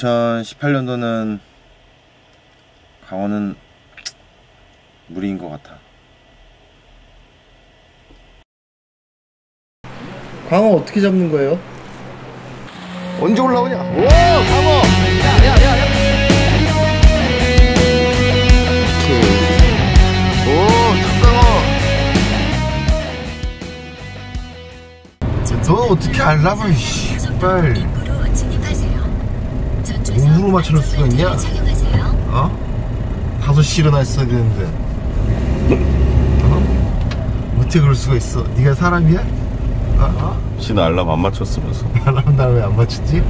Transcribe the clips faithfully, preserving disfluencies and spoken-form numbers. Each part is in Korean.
이천십팔 년도는 강원은 무리인 것 같아. 광어 어떻게 잡는 거예요? 언제 올라오냐? 오, 광어! 야, 야, 야, 야! 오, 닭광어! 너 어떻게 알라고, 이 씨발. 몸으로 맞춰놓을 수가 있냐? 어? 다섯 시 일어났어야 되는데. 어? 어떻게 그럴 수가 있어? 네가 사람이야? 어? 씨는 알람 안 맞췄으면서. 알람 나 왜 안 맞췄지?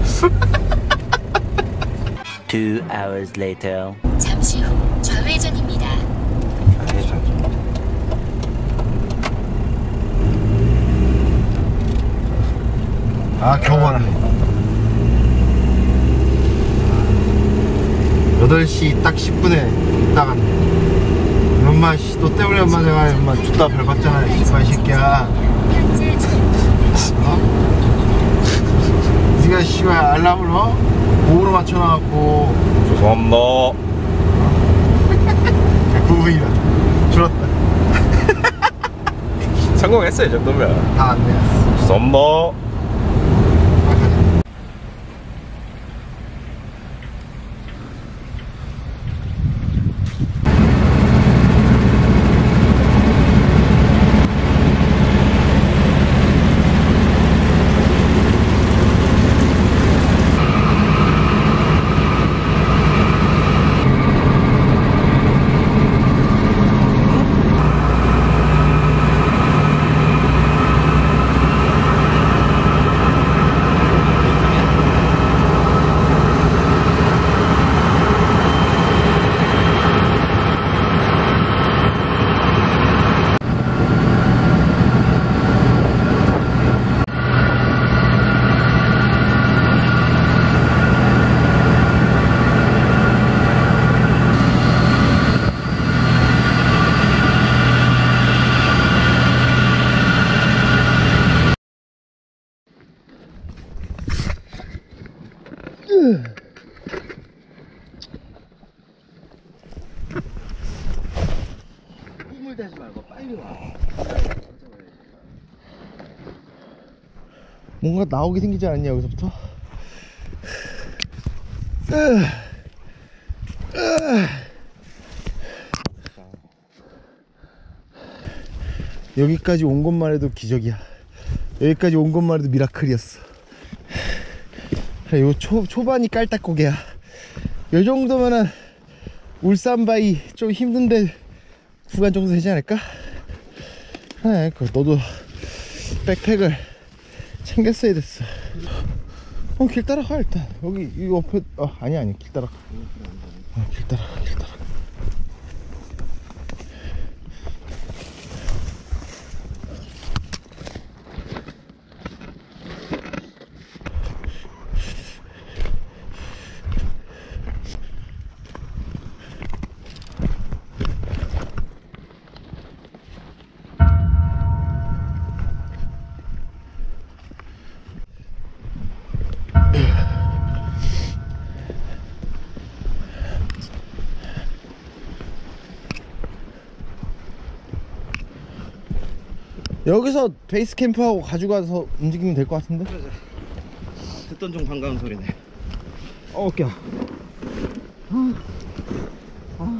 Two hours later. 잠시 후 좌회전입니다. 아, 겨우 왔네. 여덟 시 딱 십 분에 딱 왔네. 엄마, 씨, 너 때문에 엄마 내가 엄마 죽다 밟았잖아, 이 새끼야. 어? 니가 씨발 알람을 어? 오후로 맞춰놔갖고. 죄송합니다. 구 분이다. 줄었다. 성공했어, 이 정도면. 다 왔네. 죄송합니다. 대지 말고 빨리 와. 뭔가 나오게 생기지 않았냐 여기서부터? 여기까지 온 것만 해도 기적이야. 여기까지 온 것만 해도 미라클이었어. 요 초, 초반이 깔딱고개야. 요 정도면은 울산바위 좀 힘든데 구간 정도 되지 않을까? 그래, 그 너도 백팩을 챙겼어야 됐어. 어, 길 따라가 일단. 여기 이 옆에 어, 아니 아니 길 따라가. 어, 길 따라가 길 따라가. 여기서 베이스 캠프하고 가져가서 움직이면 될 것 같은데? 그래. 듣던 중 반가운 소리네. 어, 웃겨. 아. 아.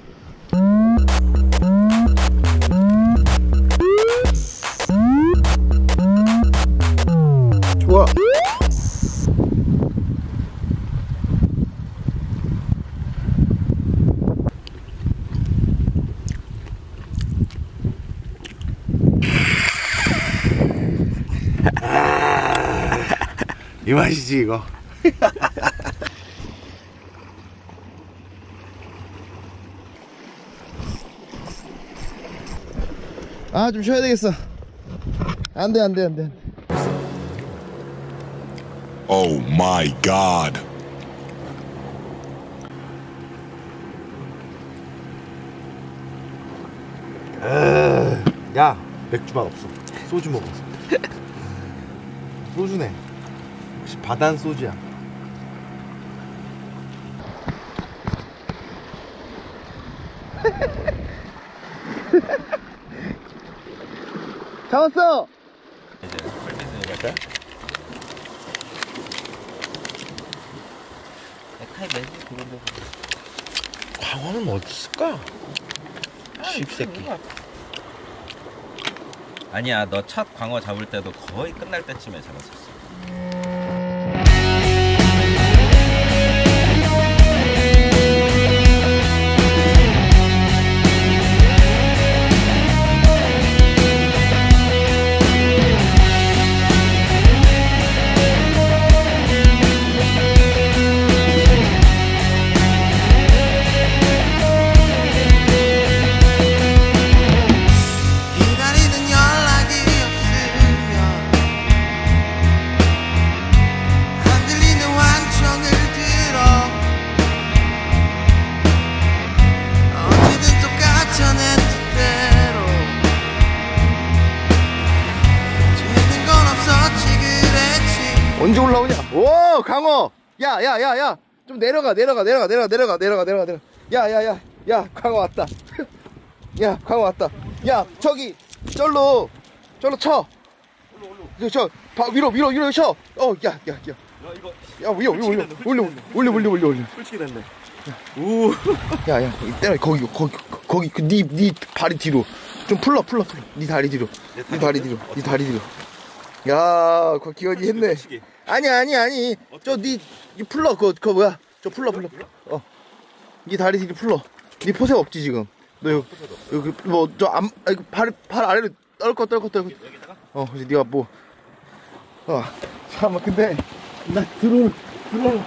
좋아. 이 맛이지 이거. 아, 좀 쉬어야 되겠어. 안돼 안돼 안돼. Oh my god. 야, 맥주맛 없어. 소주 먹었어. 소주네. 역시 바단 소주야. 잡았어. 이제 펄핏을 갈까? 타이 매지 그런데. 광어는 어디 있을까? 씹새끼. 아니야, 너 첫 광어 잡을 때도 거의 끝날 때쯤에 잡았었어. 언제 올라오냐? 오, 강어! 야, 야, 야, 야! 좀 내려가, 내려가, 내려가, 내려가, 내려가, 내려가, 내려가, 내려가. 야, 야, 야, 야, 강어 왔다. 야, 강어 왔다. 야, 저기, 절로, 절로 쳐. 저, 저, 바, 위로, 위로, 위로 쳐. 어, 야, 야, 야. 야, 이거. 야, 위로, 위로, 올려, 올려, 올려, 올려, 올려, 올려. 솔직히 됐네. 오. 야, 야, 때려, 거기, 거기, 거기, 그, 니, 니 발이 뒤로. 좀 풀러, 풀러, 풀러. 니 다리 뒤로. 니 다리 뒤로, 니 다리 뒤로. 야, 그 기현이 했네. 아니, 아니, 아니. 저 니, 니 풀러, 그, 그 뭐야? 저 풀러, 풀러. 어. 니 다리 뒤로 풀러. 니 포색 없지 지금. 너 여기, 여기 뭐 저 안, 아니, 발, 발 아래로 떨거, 떨거, 떨거. 어, 그래서 니가 뭐, 어, 잠깐만, 근데 나 드론, 드론.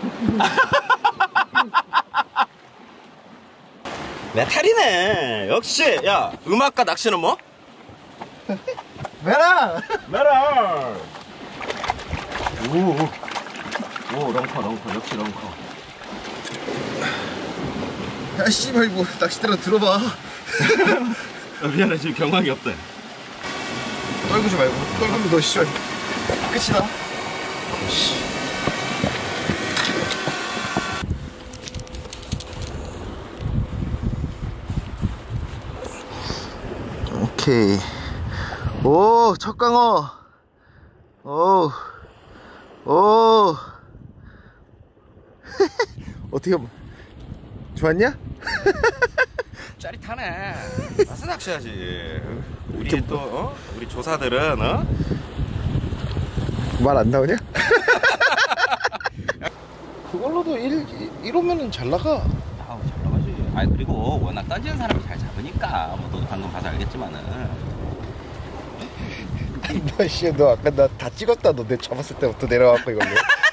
메탈이네. 역시. 야, 음악과 낚시는 뭐? 메라. 메라. 오, 오, 렁커, 렁커, 역시 렁커. 야, 씨발, 이거 낚싯대로 들어봐. 아, 미안해, 지금 경황이 없대. 떨구지 말고, 떨구면 너 씨발 끝이다. 씨. 오케이. 오, 첫 강어. 오, 오. 어떻게 좋았냐? 짜릿하네. 와서 낚시하지. 우리 또 어? 우리 조사들은 어? 말 안 나오냐? 그걸로도 일 이러면은 잘 나가. 아우, 잘 나가지. 아, 그리고 워낙 던지는 사람이 잘 잡으니까 뭐 너도 방금 봐서 알겠지만은. 너 씨, 너 아까 나 다 찍었다. 너 내 잡았을 때부터 내려와갖고 이걸로.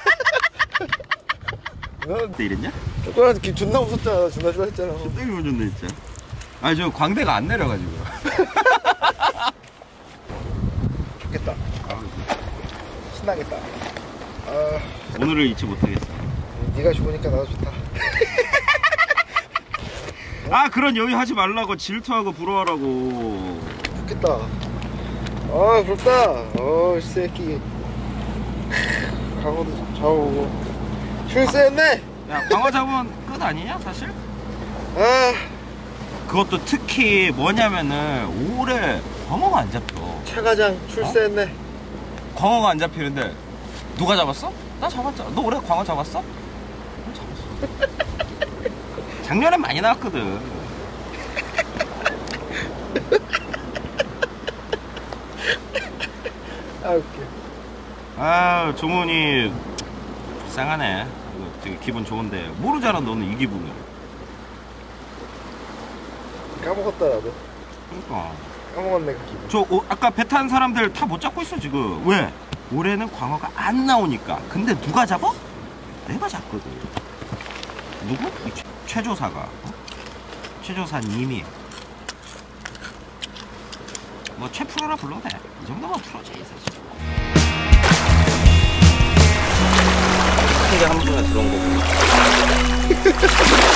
너 그때 이랬냐? 조그만 기 존나 웃었잖아. 존나 좋아했잖아. 되게 운전돼 진짜. 아니 저 광대가 안 내려가지고. 좋겠다. 신나겠다. 아, 오늘을 잊지 못하겠어. 네가 좋으니까 나도 좋다. 아, 그런 여유 하지 말라고. 질투하고 부러워하라고. 좋겠다. 아, 부럽다. 어, 이 새끼. 강호도 잡아오고. 출세했네. 야, 광어 잡으면 끝 아니냐 사실? 아, 그것도 특히 뭐냐면은 올해 광어가 안 잡혀. 차과장 출세했네. 광어가 안 잡히는데 누가 잡았어? 나 잡았잖아. 너 올해 광어 잡았어? 난 잡았어. 작년엔 많이 나왔거든. 아, 웃겨. 아, 종훈이 불쌍하네. 이거 되게 기분 좋은데 모르잖아 너는 이 기분을. 까먹었다 나도. 그러니까 까먹었네 그 기분. 저 어, 아까 배 탄 사람들 다 못 잡고 있어 지금. 왜? 올해는 광어가 안 나오니까. 근데 누가 잡아? 내가 잡거든. 누구? 이 최, 최조사가. 어? 최조사님이. 뭐 최프로라 불러도 돼. 이 정도면 프로지 사실. 이제 한 번에 들어온 거고.